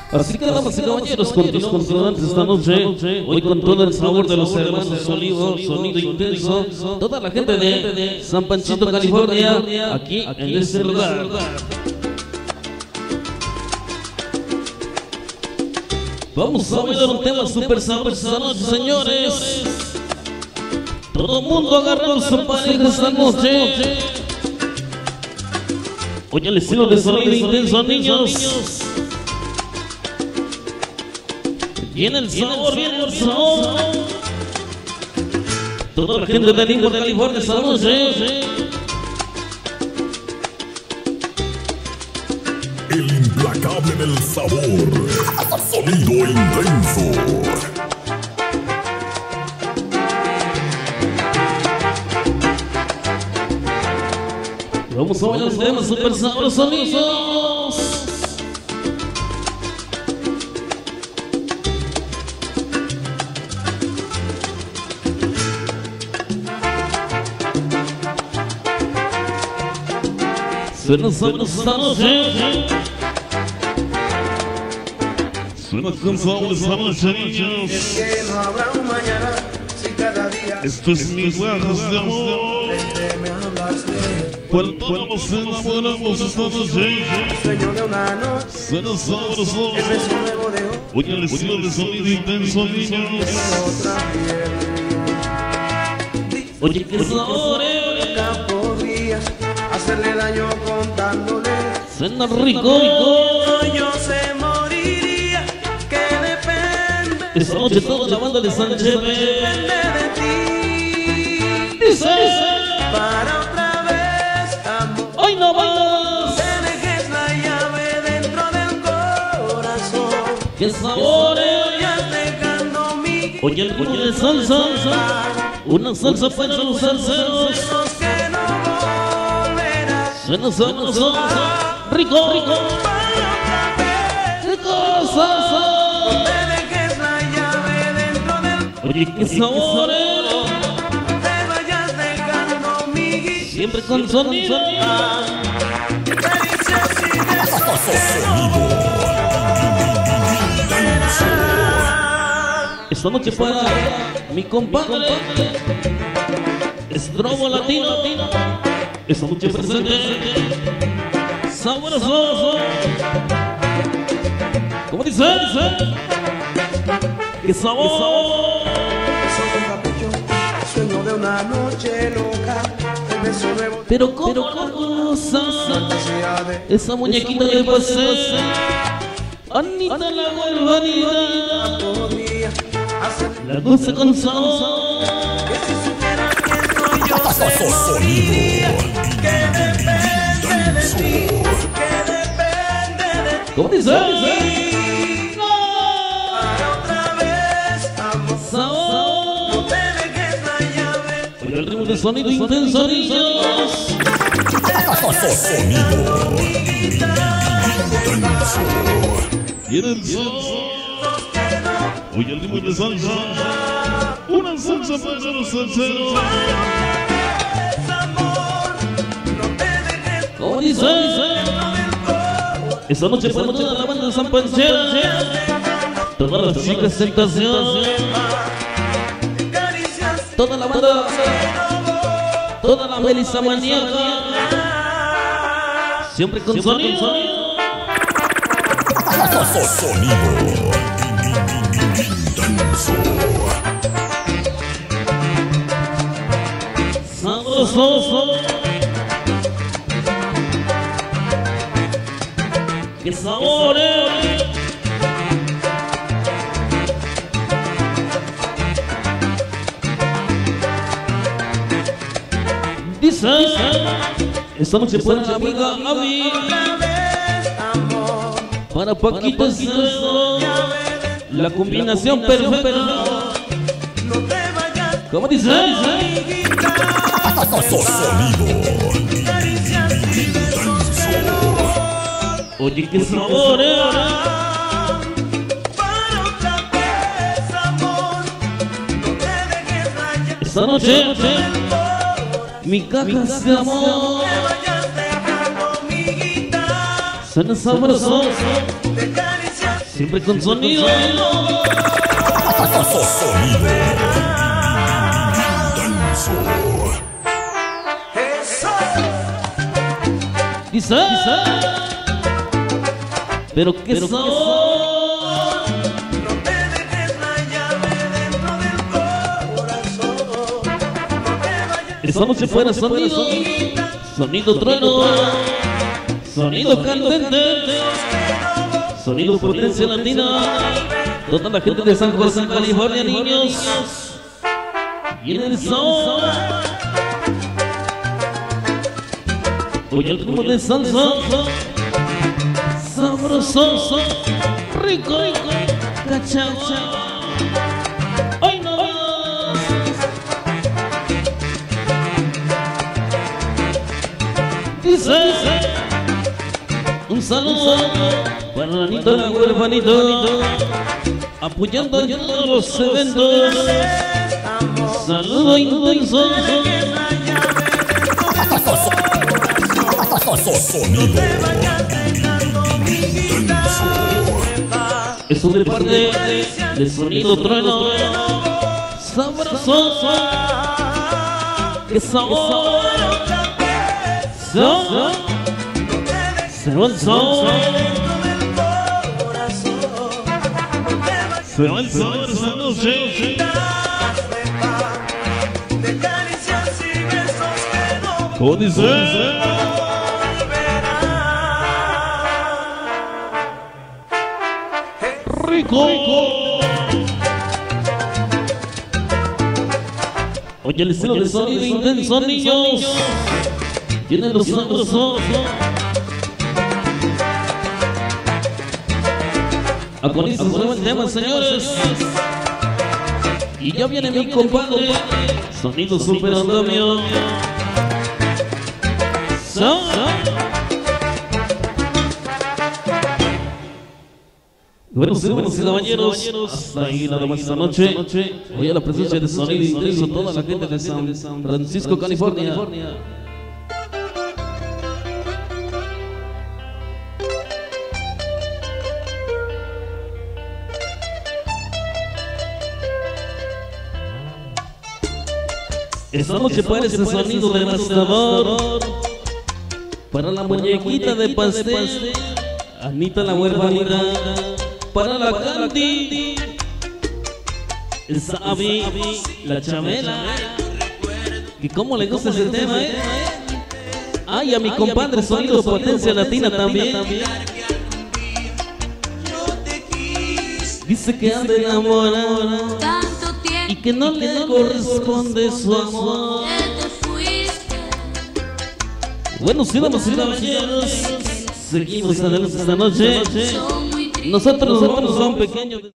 Así que damas y caballeros, continuamos con esta noche. Hoy con todo el sabor de los hermanos Olivo, sonido intenso. Toda la gente de San Panchito, California, aquí en este lugar. Vamos a bailar un tema super sabroso esta noche, señores. Todo el mundo agarró su pareja esta noche. Oye, el estilo de sonido intenso, niños. Viene el sabor, viene el sabor. Toda la gente de Lincoln, California, esta noche. El implacable del sabor. Sonido intenso. Vamos a bailar un tema super sabroso, niños. Suena sabroso esta noche. Suena con sabor esta noche, niños. Esto es mi guajas de amor. Por todos los enamoramos esta noche. Suena sabroso. Oye, el estilo de sonido intenso, niños. Oye, qué sabor. Hacerle daño contándole. Suena rico. Yo se moriría, que depende. Esta noche toda la banda de San Cheve. Depende de ti. Dice. Para otra vez, amor. Hoy no más. Que dejes la llave dentro del corazón. Qué sabor. Vayas dejando mi. Oye, el ritmo de salsa. Una salsa para los salseros. Los que no volverás. Suena sabroso. Rico, rico. Para otra vez. Rico, salsa. Que dejes la llave dentro del. Oye, qué sabor. Te vayas dejando mi guía. Siempre con sonido. Caricias y Sonido intenso. Esta noche para mi compadre Estrobo Latino. Esta noche presente sabroso. ¿Cómo dice? ¡Qué sabor! beso con capricho, sueño de una noche loca, el beso nuevo. Pero cosa, Fantasía de esa muñequita de paseo. Anita la huervanidad, podría hacer la goza con sabor. que si supiera que soy yo se Sonido moriría, que depende de ti, que depende de ti. ¿Cómo dice? Para otra vez, amor, Sabor. no te dejes la llave. Oye, el ritmo de sonido intenso, niños. Sonido intenso. Viene el salsa. Oye, el ritmo de salsa. Una salsa para los salseros. ¿Cómo dice? Esta noche para toda la banda de San Panchero. Todas las chicas tentación. Toda la banda. Toda la Melissa maníaca. Siempre con sonido. Sonido intenso. Sabroso. ¡Qué sabor! Dice, esta noche para la amiga Avi, para Paquita Cedo, la combinación perfecta. ¿Cómo dice? Sonido intenso. Oye, qué sabor. Esta noche, mi caja de amor. Suena sabroso. Siempre con sonido. Sonido intenso. Quizá. Pero que son. No te dejes la llave dentro del corazón. No te vayas. Esta noche fuera sonido. Sonido trueno. Sonido candente. Sonido potencia latina. Toda la gente de San José, California, niños. Y en el sol. Oye el ritmo de salsa. Sabroso, rico, cachacha. Hoy no más. Dice un saludo para la Anita, la huerfanita, apoyando en todos los eventos. Saludo intenso. Sonido Eso de parte de sonido trueno. Sabroso. Que sabor. Se va el sol. Se va el sol esa noche. ¿Cómo dice? Rico. Oye el estilo de sonido intenso, niños. Tienen los sabrosos. Aconiza un nuevo tema, señores. Y ya viene mi compadre. Sonido super andamio. Bueno, señores y caballeros, hasta ahí nada más esta noche. Hoy a la presencia de sonido intenso, toda la gente de San Francisco, California. Esta noche para ese sonido devastador, para la muñequita de pastel, Anita la huerfanita, para la Candy, el Sabi, la Chabela, que cómo le gusta ese tema, Ay, a mi compadre sonido potencia latina también. Dice que anda enamorada y que no le corresponde su amor. Bueno, sí, vamos a ir a caballeros. Seguimos adelante esta noche. Nosotros nos vamos a un pequeño